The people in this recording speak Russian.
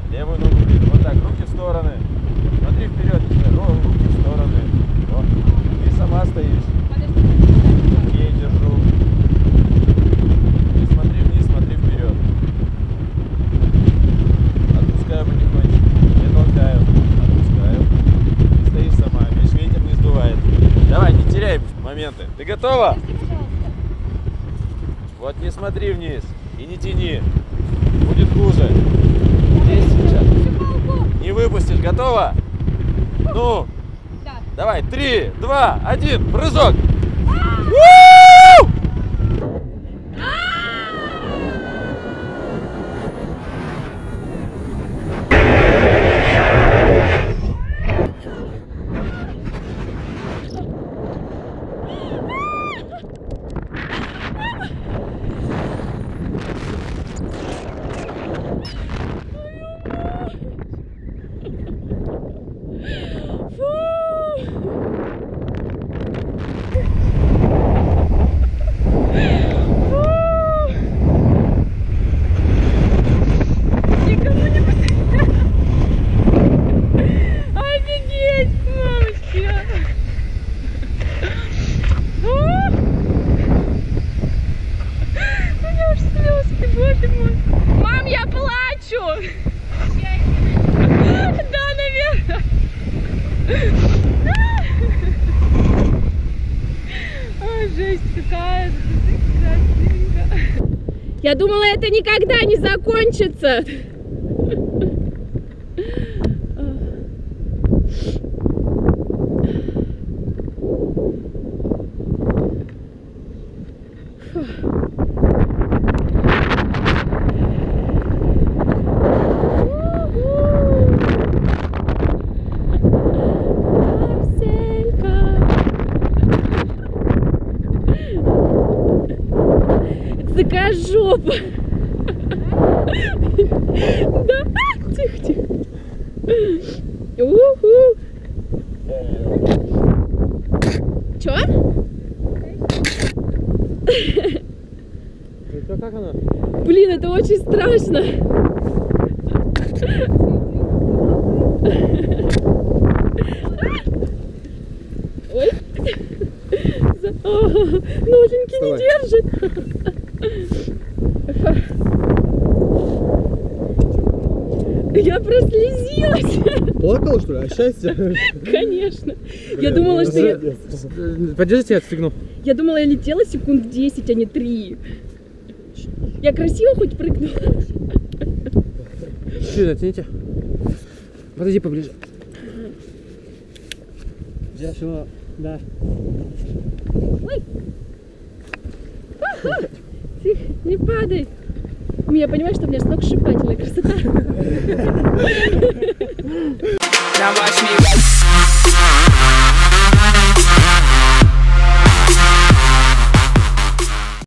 Левую ногу ближе. Вот так, руки в стороны. Смотри вперед, руки в стороны. Вот. Ты сама стоишь. Окей, держу. Не смотри вниз, смотри вперед. Отпускаю потихонечку. Не толкаю. Отпускаю. Ты стоишь сама. Видишь, ветер не сдувает. Давай, не теряй моменты. Ты готова? Вот не смотри вниз и не тяни. Будет хуже. Здесь сейчас. Не выпустишь. Готова? Ну. Да. Давай. 3, 2, 1. Прыжок. Мам, я плачу! Да, наверное. Ой, жесть какая. Я думала, это никогда не закончится. Такая жопа. Да, тихо, тихо. Уху. Чё? Это как она? Блин, это очень страшно. Ой. Ноженьки не держит. Я прослезилась. Плакала, что ли? А счастье? Конечно. Я думала, что я... Подержите, я отстегну. Я думала, я летела секунд 10, а не 3. Я красиво хоть прыгнула? Чуть натяните. Подойди поближе. Все, да. Ой. Тихо, не падай. Я понимаю, что у меня сногсшибательная красота.